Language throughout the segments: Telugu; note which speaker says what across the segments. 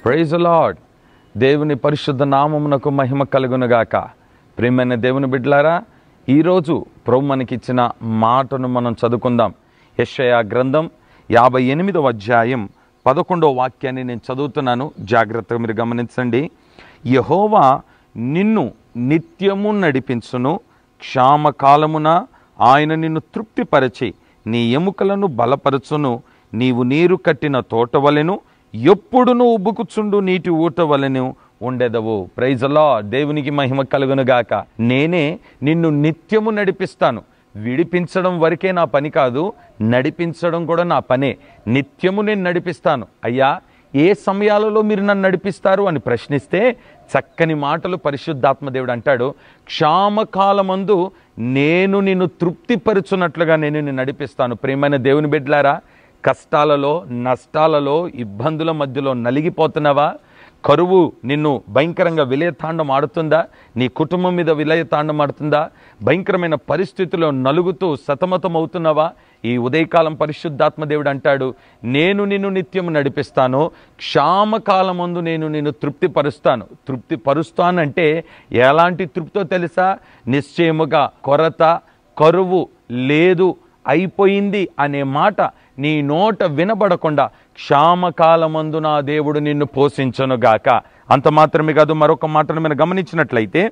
Speaker 1: Praise the lord. దేవుని పరిశుద్ధ నామమునకు మహిమ కలుగునుగాక. ప్రియమైన దేవుని బిడ్డలారా, ఈరోజు ప్రభు మనకిచ్చిన మాటను మనం చదువుకుందాం. యెషయా గ్రంథం 58వ అధ్యాయం 11వ వాక్యాన్ని నేను చదువుతున్నాను. జాగ్రత్తగా మీరు గమనించండి. యెహోవా నిన్ను నిత్యము నడిపించును, క్షామకాలమున ఆయన నిన్ను తృప్తిపరచి నీ ఎముకలను బలపరచును. నీవు నీరు కట్టిన తోటవలెను, ఎప్పుడును ఉబ్బుకుచుండు నీటి ఊట వలెను ఉండెదవు. Praise the lord. దేవునికి మహిమ కలుగునుగాక. నేనే నిన్ను నిత్యము నడిపిస్తాను. విడిపించడం వరకే నా పని కాదు, నడిపించడం కూడా నా పనే. నిత్యము నేను నడిపిస్తాను. అయ్యా, ఏ సమయాలలో మీరు నన్ను నడిపిస్తారు అని ప్రశ్నిస్తే చక్కని మాటలు పరిశుద్ధాత్మ దేవుడు అంటాడు, క్షామకాలమందు నేను నిన్ను తృప్తిపరచున్నట్లుగా నేను నిన్ను నడిపిస్తాను. ప్రియమైన దేవుని బిడ్డలారా, కష్టాలలో, నష్టాలలో, ఇబ్బందుల మధ్యలో నలిగిపోతున్నావా? కరువు నిన్ను భయంకరంగా విలయతాండం ఆడుతుందా? నీ కుటుంబం మీద విలయతాండం ఆడుతుందా? భయంకరమైన పరిస్థితుల్లో నలుగుతూ సతమతం అవుతున్నావా? ఈ ఉదయకాలం పరిశుద్ధాత్మ దేవుడు అంటాడు, నేను నిన్ను నిత్యము నడిపిస్తాను, క్షామకాలమందు నేను నిన్ను తృప్తిపరుస్తాను. తృప్తిపరుస్తానంటే ఎలాంటి తృప్తితో తెలుసా? నిశ్చయముగా కొరత, కరువు లేదు, అయిపోయింది అనే మాట నీ నోట వినబడకుండా క్షామకాలమందు నా దేవుడు నిన్ను పోషించునుగాక. అంత మాత్రమే కాదు, మరొక మాటను మనం గమనించినట్లయితే,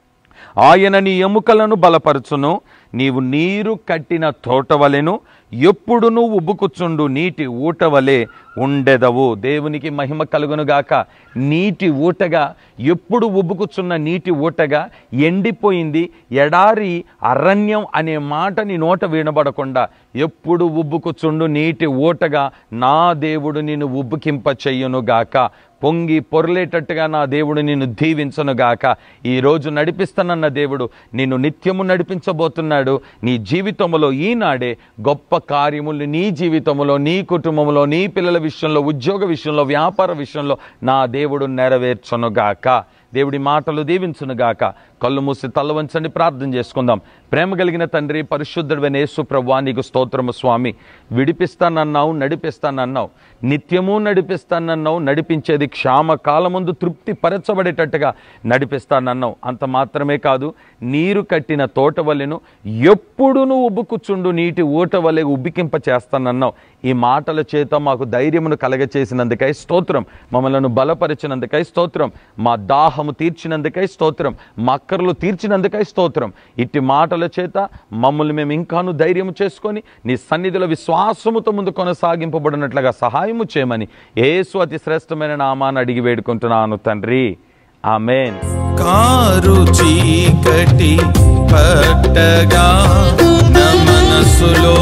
Speaker 1: ఆయన నీ ఎముకలను బలపరచును, నీవు నీరు కట్టిన తోటవలెను, ఎప్పుడును ఉబ్బుకుచుండు నీటి ఊట వలె ఉండెదవు. దేవునికి మహిమ కలుగునుగాక. నీటి ఊటగా, ఎప్పుడు ఉబ్బుకుచున్న నీటి ఊటగా, ఎండిపోయింది ఎడారి అరణ్యం అనే మాట నీ నోట వినబడకుండా ఎప్పుడు ఉబ్బుకుచుండు నీటి ఊటగా నా దేవుడు నిన్ను ఉబ్బుకింప చెయ్యునుగాక. పొంగి పొర్లేటట్టుగా నా దేవుడు నిన్ను దీవించనుగాక. ఈరోజు నడిపిస్తానన్న దేవుడు నిన్ను నిత్యము నడిపించబోతున్నాడు. నీ జీవితంలో ఈనాడే గొప్ప కార్యములు నీ జీవితంలో, నీ కుటుంబంలో, నీ పిల్లల విషయంలో, ఉద్యోగ విషయంలో, వ్యాపార విషయంలో నా దేవుడు నెరవేర్చునుగాక. దేవుడి మాటలు దీవించునుగాక. కళ్ళు మూసి తల వంచండి, ప్రార్థన చేసుకుందాం. ప్రేమ కలిగిన తండ్రి, పరిశుద్ధుడైన యేసు ప్రభువా, నీకు స్తోత్రము స్వామి. విడిపిస్తానన్నావు, నడిపిస్తానన్నావు, నిత్యము నడిపిస్తానన్నావు. నడిపించేది క్షామకాలముందు తృప్తి పరచబడేటట్టుగా నడిపిస్తానన్నావు. అంత మాత్రమే కాదు, నీరు కట్టిన తోట వలెను, ఎప్పుడును ఉబ్బుకుచుండు నీటి ఊట వలె ఉబ్బికింప చేస్తానన్నావు. ఈ మాటల చేత మాకు ధైర్యమును కలగచేసినందుకై స్తోత్రం. మమ్మల్ని బలపరిచినందుకై స్తోత్రం. మా దాహము తీర్చినందుకై స్తోత్రం. మా అక్కర్లు తీర్చినందుకై స్తోత్రం. ఇట్టి మాటల చేత మమ్మల్ని మేము ఇంకాను ధైర్యము చేసుకొని నీ సన్నిధిలో విశ్వాసముతో ముందు కొనసాగింపబడినట్లుగా సహాయము చేయమని యేసు అతి శ్రేష్టమైన నామాన్ని అడిగి వేడుకుంటున్నాను తండ్రి. ఆమేన్.
Speaker 2: కారు చీకటి పట్టగా నా మనసులో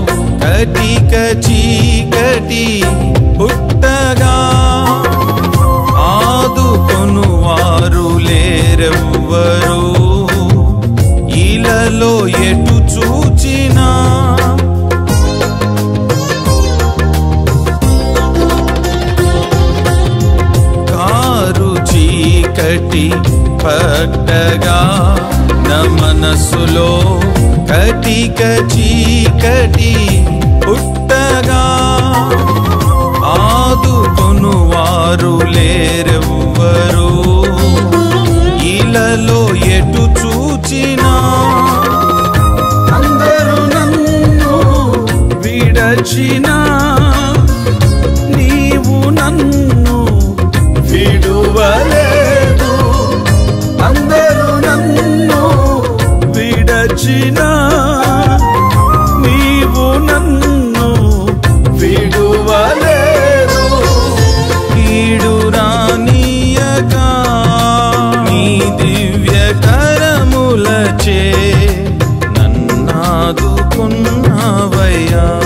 Speaker 2: కటిక చీకటి పుట్టగా, ఆదుకొను వారు లేరెవ్వరు, ఇలలో ఎటు చూచినా. కారు చీకటి పట్టగా నా మనసులో కటిక చీకటి పుట్టగా, ఆదుకొను వారు లేరెవ్వరు, ఇలలో ఎటు చూచినా. అందరూ నన్ను విడచినా, నీవు నన్ను విడువలేదు. అందరూ నన్ను విడచినా, నీవు నన్ను విడువలేదు. కీడు రానీయక నీ దివ్య కరములచే నన్నాదుకున్నావయ్యా.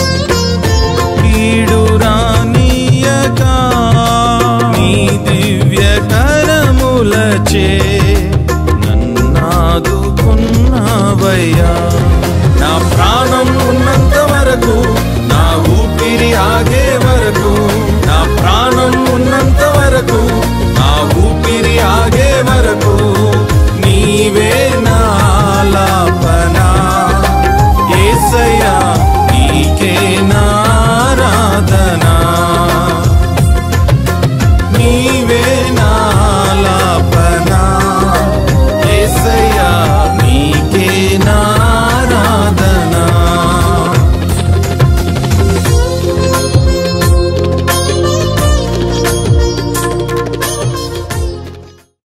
Speaker 2: కీడు రానీయక నీ దివ్య కరములచే నన్నాదుకున్నావయ్యా. నా ప్రాణం ఉన్నంత వరకు, నా ఊపిరి ఆగే వరకు, నా ప్రాణం ఉన్నంత వరకు